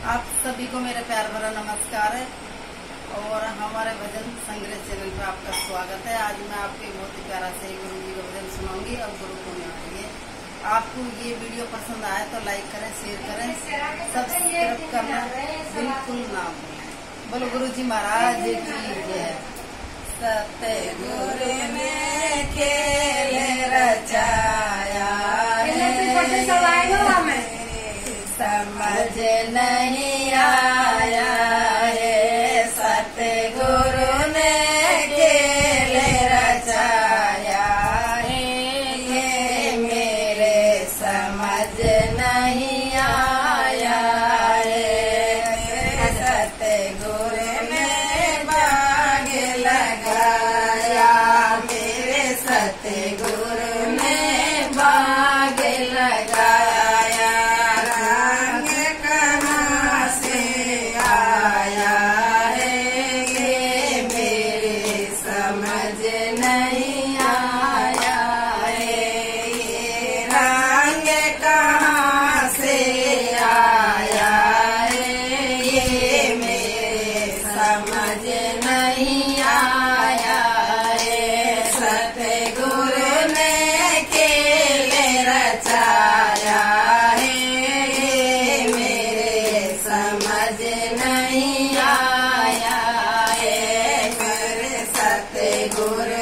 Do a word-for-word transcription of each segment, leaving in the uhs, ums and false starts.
आप सभी को मेरा प्यार भरा नमस्कार है और हमारे भजन संग्रह चैनल पे आपका स्वागत है। आज मैं आपके बहुत ही प्यारा से गुरु जी का भजन सुनाऊंगी और गुरु को आएंगे। आपको ये वीडियो पसंद आए तो लाइक करें, शेयर करें, सब्सक्राइब करना बिल्कुल ना भूलें। बोलो गुरु जी महाराज की जय। सतगुरु ने खेल रचाया है, समझ नहीं आया है। सतगुरु ने खेल रचाया है, ये मेरे समझ नहीं आया है। सतगुरु ने बाग लगाया, मेरे सतगुरु ने बाग लगाया। नहीं आया है, ये रंग कहाँ से आया है, ये मेरे समझ नहीं आया है। सतगुरु ने खेल रचाया है, ये मेरे समझ नहीं आया है। मेरे सतगुरु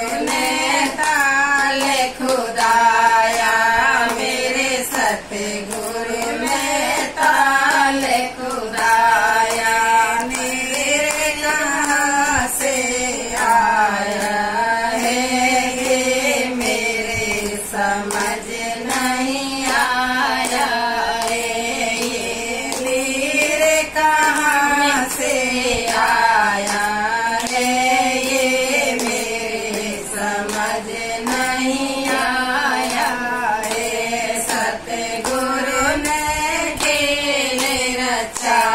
खुदाया, मेरे सतगुरु ने ताल खुदाया। मेरे कहाँ से आया है, ये मेरे समझ नहीं आया है। ये मेरे कहाँ से आया है, ये मेरे समझ नहीं आया है। सतगुरु ने खेल रचा